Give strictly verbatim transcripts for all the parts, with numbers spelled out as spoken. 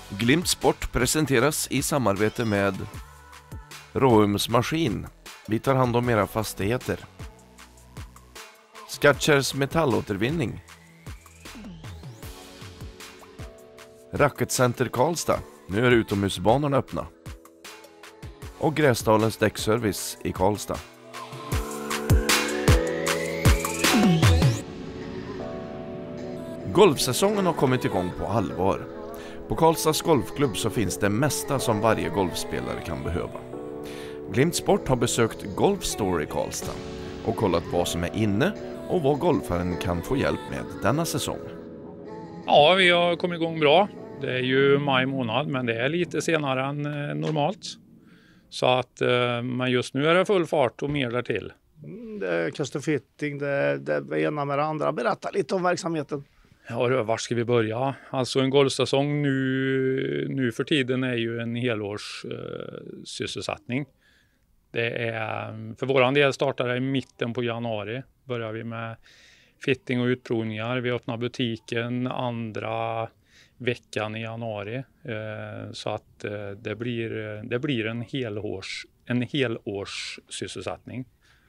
Glimt Sport presenteras i samarbete med Råums Maskin. Vi tar hand om era fastigheter. Skatchers metallåtervinning. Racketcenter Karlstad. Nu är utomhusbanorna öppna. Och Gräsdalens däckservice i Karlstad. Golfsäsongen har kommit igång på allvar. På Karlstads golfklubb så finns det mesta som varje golfspelare kan behöva. Glimt Sport har besökt Golf Store i Karlstad och kollat vad som är inne och vad golfaren kan få hjälp med denna säsong. Ja, vi har kommit igång bra. Det är ju maj månad, men det är lite senare än normalt. Så att, men just nu är det full fart och mer därtill. Det är custom fitting, det, det är ena med det andra. Berätta lite om verksamheten. Ja, var ska vi börja? Alltså en golfsäsong nu, nu för tiden är ju en helårs eh, sysselsättning. Det är, för våran del startar det i mitten på januari. Börjar vi med fitting och utprovningar. Vi öppnar butiken andra veckan i januari. Eh, så att eh, det blir, det blir en helårs, en helårs sysselsättning.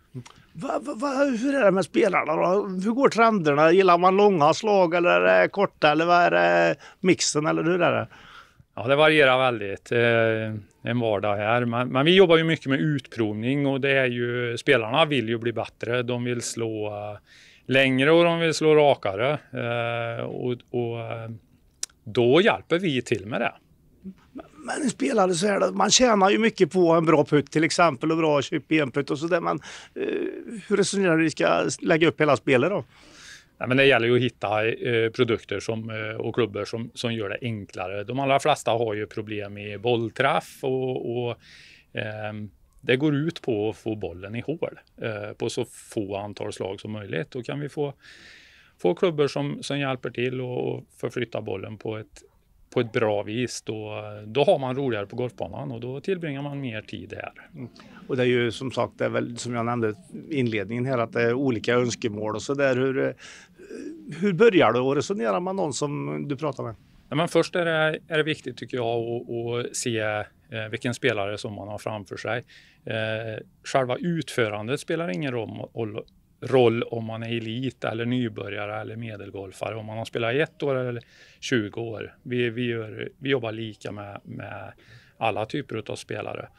Va, va, va, hur är det med spelarna då? Hur går trenderna? Gillar man långa slag eller är det korta eller vad är det mixen eller hur är det? Ja, det varierar väldigt. Eh, en vardag här. Men, men vi jobbar ju mycket med utprovning och det är ju, spelarna vill ju bli bättre. De vill slå uh, längre och de vill slå rakare. Uh, och och uh, då hjälper vi till med det. Men en spelare så är det, man tjänar ju mycket på en bra putt till exempel och bra köp i en putt och sådär. Men uh, hur resonerar du? Vi ska lägga upp hela spelet då? Nej, men det gäller ju att hitta eh, produkter som, eh, och klubbor som, som gör det enklare. De allra flesta har ju problem med bollträff och, och eh, det går ut på att få bollen i hål eh, på så få antal slag som möjligt. Då kan vi få, få klubbor som, som hjälper till och förflytta bollen på ett, på ett bra vis. Då, då har man roligare på golfbanan och då tillbringar man mer tid här. Mm. Och det är ju som sagt, det är väl som jag nämnde i inledningen här, att det är olika önskemål och så där. Hur, hur börjar du och resonerar man någon som du pratar med? Ja, men först är det, är det viktigt tycker jag att, att se eh, vilken spelare som man har framför sig. Eh, själva utförandet spelar ingen roll, roll om man är elit eller nybörjare eller medelgolfare. Om man har spelat ett år eller tjugo år. Vi, vi, gör, vi jobbar lika med, med alla typer av spelare.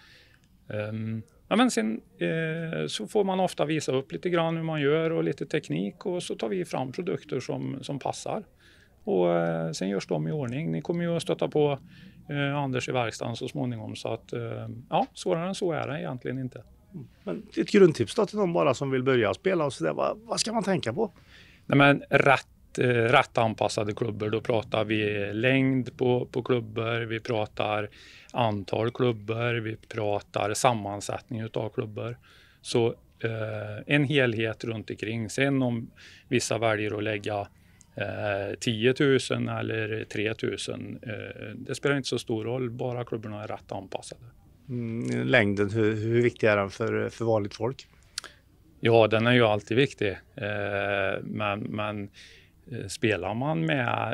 Um, ja, men sen eh, så får man ofta visa upp lite grann hur man gör och lite teknik och så tar vi fram produkter som, som passar. Och eh, sen görs de i ordning. Ni kommer ju att stöta på eh, Anders i verkstaden så småningom så att eh, ja, svårare än så är det egentligen inte. Men ett grundtips då till någon bara som vill börja spela och så där, vad, vad ska man tänka på? Nej, men rätt, eh, rätt anpassade klubbor, då pratar vi längd på, på klubbor, vi pratar antal klubbor, vi pratar sammansättning utav klubbor. Så eh, en helhet runt omkring. Sen om vissa väljer att lägga eh, tio tusen eller tre tusen, eh, det spelar inte så stor roll, bara klubborna är rätt anpassade. Mm, längden, hur, hur viktig är den för, för vanligt folk? Ja, den är ju alltid viktig. Eh, men men eh, spelar man med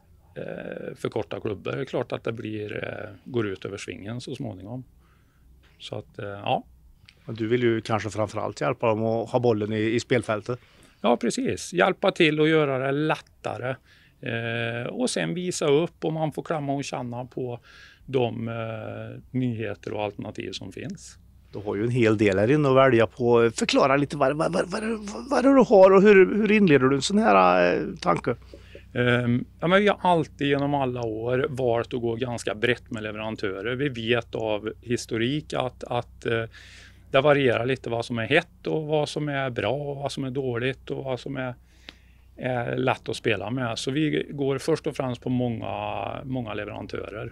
eh, för korta klubbor är det klart att det blir, eh, går ut över svingen så småningom. Så att, eh, ja. Du vill ju kanske framförallt hjälpa dem att ha bollen i, i spelfältet. Ja, precis. Hjälpa till och göra det lättare. Eh, och sen visa upp och man får klämma och känna på de eh, nyheter och alternativ som finns. Du har ju en hel del här inne att välja på. Förklara lite vad, vad, vad, vad, vad du har och hur, hur inleder du en sån här eh, tanke? Um, ja, men vi har alltid genom alla år valt att gå ganska brett med leverantörer. Vi vet av historik att, att uh, det varierar lite vad som är hett och vad som är bra och vad som är dåligt och vad som är, är lätt att spela med. Så vi går först och främst på många, många leverantörer.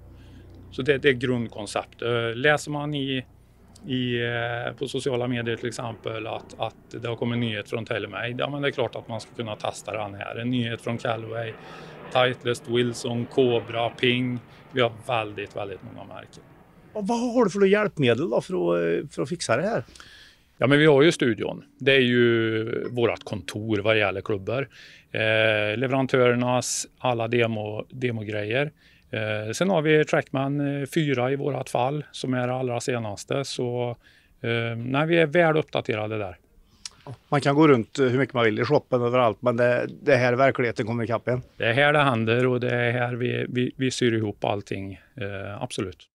Så det, det är grundkonceptet. Läser man i, i, på sociala medier till exempel att, att det har kommit en nyhet från TaylorMade, ja, men det är klart att man ska kunna testa den här. En nyhet från Callaway, Titleist, Wilson, Cobra, Ping. Vi har väldigt, väldigt många märken. Och vad har du för hjälpmedel då för att, för att fixa det här? Ja, men vi har ju studion. Det är ju vårt kontor vad gäller klubbar. Eh, leverantörernas alla demo, demogrejer. Eh, sen har vi Trackman fyra i vårat fall som är det allra senaste. Så eh, nej, vi är väl uppdaterade där. Man kan gå runt hur mycket man vill i shoppen överallt, men det, det här verkligheten kommer ikapp en. Det är här det händer och det är här vi, vi, vi syr ihop allting. Eh, absolut.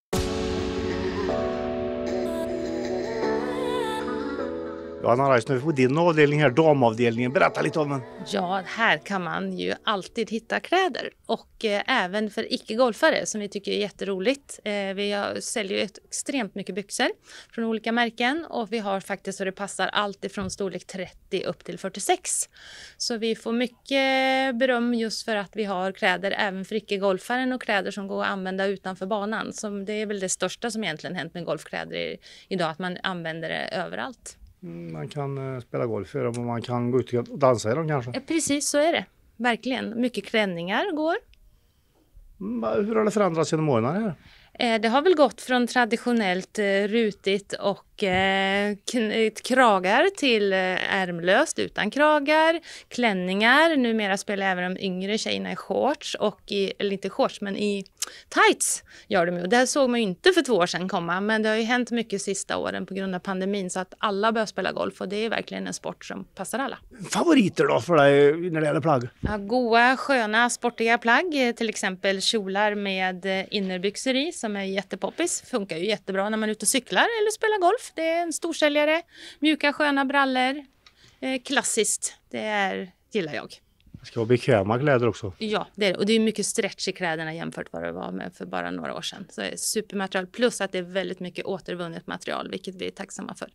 Ja, Anna Reis, nu är vi på din avdelning här, damavdelningen. Berätta lite om den. Ja, här kan man ju alltid hitta kläder och eh, även för icke-golfare som vi tycker är jätteroligt. Eh, vi har, säljer ju ett, extremt mycket byxor från olika märken och vi har faktiskt så det passar allt ifrån storlek trettio upp till fyrtiosex. Så vi får mycket beröm just för att vi har kläder även för icke-golfaren och kläder som går att använda utanför banan. Som det är väl det största som egentligen hänt med golfkläder i, idag, att man använder det överallt. Man kan uh, spela golf i dem och man kan gå ut och dansa i dem kanske. Ja, precis så är det. Verkligen. Mycket klänningar går. Mm, hur har det förändrats genom åren här? Eh, det har väl gått från traditionellt eh, rutigt och eh, k- kragar till eh, ärmlöst utan kragar. Klänningar. Numera spelar även de yngre tjejerna i shorts och i, eller inte shorts men i tights gör de ju. Det såg man ju inte för två år sedan komma, men det har ju hänt mycket sista åren på grund av pandemin så att alla börjar spela golf och det är verkligen en sport som passar alla. Favoriter då för dig när det gäller plagg? Ja, goa, sköna, sportiga plagg, till exempel kjolar med innerbyxor i som är jättepoppis. Funkar ju jättebra när man är ute och cyklar eller spelar golf. Det är en storsäljare. Mjuka, sköna brallor. Eh, klassiskt, det är, gillar jag. Det ska vara bekväma kläder också. Ja, det är det. Och det är mycket stretch i kläderna jämfört med vad det var med för bara några år sedan. Så det är supermaterial plus att det är väldigt mycket återvunnet material, vilket vi är tacksamma för.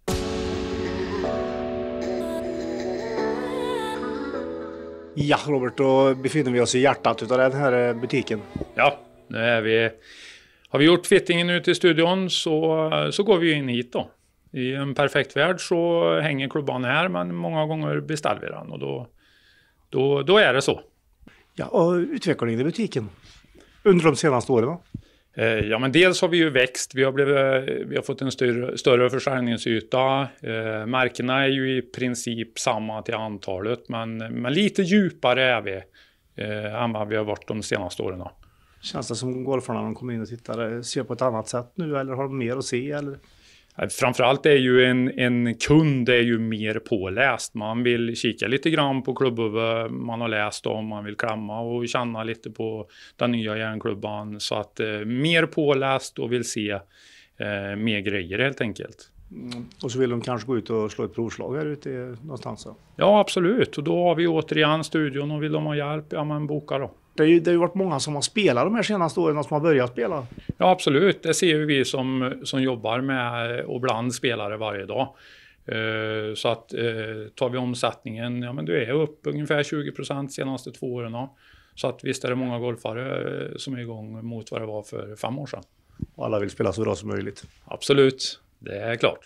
Ja, Robert, då befinner vi oss i hjärtat av den här butiken. Ja, nu är vi, har vi gjort fittingen ut i studion så, så går vi in hit då. I en perfekt värld så hänger klubban här, men många gånger beställer vi den och då, då, då är det så. Ja, och utvecklingen i butiken under de senaste åren då? Eh, ja, men dels har vi ju växt. Vi har, blivit, vi har fått en större, större försäljningsyta. Eh, märkena är ju i princip samma till antalet, men, men lite djupare är vi eh, än vad vi har varit de senaste åren. Känns det som golfarna när de kommer in och tittar ser på ett annat sätt nu eller har de mer att se? Eller? Framförallt är ju en, en kund är ju mer påläst. Man vill kika lite grann på klubbar man har läst om. Man vill klämma och känna lite på den nya järnklubban. Så att eh, mer påläst och vill se eh, mer grejer helt enkelt. Mm. Och så vill de kanske gå ut och slå ett provslag här ute någonstans. Så. Ja, absolut. Och då har vi återigen studion och vill de ha hjälp, ja men boka då. Det har ju, det har ju varit många som har spelat de här senaste åren som har börjat spela. Ja, absolut. Det ser vi som, som jobbar med och bland spelare varje dag. Uh, så att uh, tar vi omsättningen, ja men du är upp ungefär tjugo procent de senaste två åren. Så att visst är det många golfare uh, som är igång mot vad det var för fem år sedan. Och alla vill spela så bra som möjligt. Absolut, det är klart.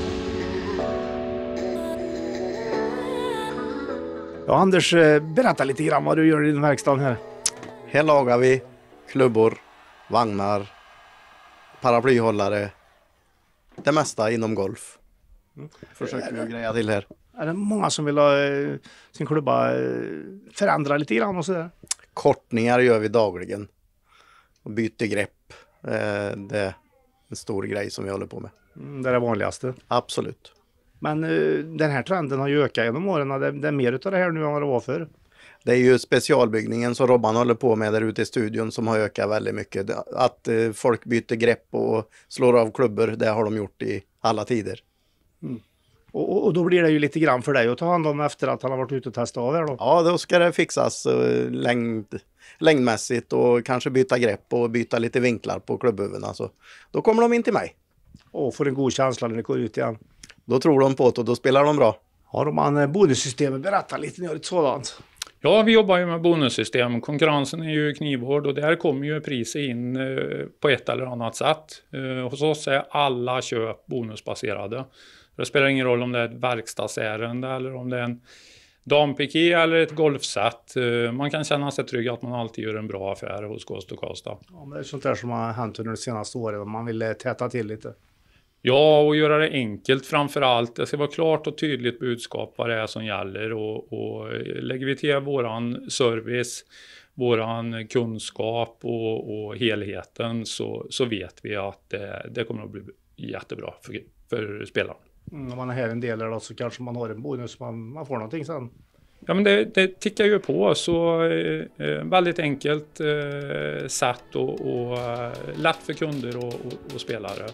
Ja, Anders, berätta lite grann vad du gör i din verkstad här. Här lagar vi klubbor, vagnar, paraplyhållare, det mesta inom golf. Mm. Försöker vi att greja till här. Är det många som vill ha eh, sin klubba eh, förändra lite grann och sådär? Kortningar gör vi dagligen. Och byter grepp. Eh, det är en stor grej som vi håller på med. Mm, det är det vanligaste. Absolut. Men uh, den här trenden har ju ökat genom åren. Det, det är mer utav det här nu än vad det var för. Det är ju specialbyggningen som Robban håller på med där ute i studion som har ökat väldigt mycket. Att uh, folk byter grepp och slår av klubbor, det har de gjort i alla tider. Mm. Och, och då blir det ju lite grann för dig att ta hand om efter att han har varit ute och testat av här då? Ja, då ska det fixas uh, längd, längdmässigt och kanske byta grepp och byta lite vinklar på klubbhuvudena. Så då kommer de in till mig. Och får en god känsla när det går ut igen. Då tror de på det och då spelar de bra. Har man bonussystemet? Berätta lite när det är ett sådant. Ja, vi jobbar ju med bonussystem. Konkurrensen är ju knivhård och där kommer ju priset in på ett eller annat sätt. Hos oss är alla köp bonusbaserade. Det spelar ingen roll om det är ett verkstadsärende eller om det är en dampiké eller ett golfset. Man kan känna sig trygg att man alltid gör en bra affär hos Coast to Coast. Ja, men det är sånt där som har hänt under de senaste åren. Man vill täta till lite. Ja, och göra det enkelt framför allt. Det ska vara klart och tydligt budskap vad det är som gäller. Och, och lägger vi till våran service, våran kunskap och, och helheten så, så vet vi att det, det kommer att bli jättebra för, för spelaren. Mm, om man är här en del då, så kanske man har en bonus, man, man får någonting sen. Ja, men det, det tickar ju på, så eh, väldigt enkelt eh, sätt och, och eh, lätt för kunder och, och, och spelare.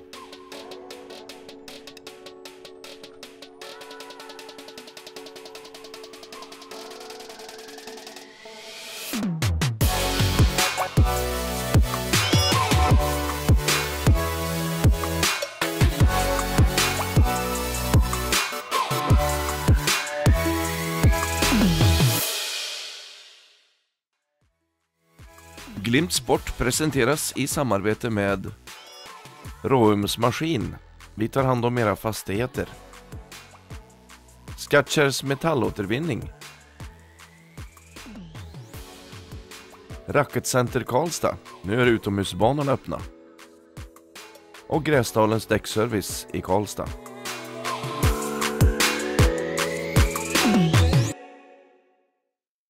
Glimt Sport presenteras i samarbete med Råums Maskin. Vi tar hand om era fastigheter. Skatchers metallåtervinning. Racketcenter Karlstad. Nu är utomhusbanorna öppna. Och Gräsdalens däckservice i Karlstad.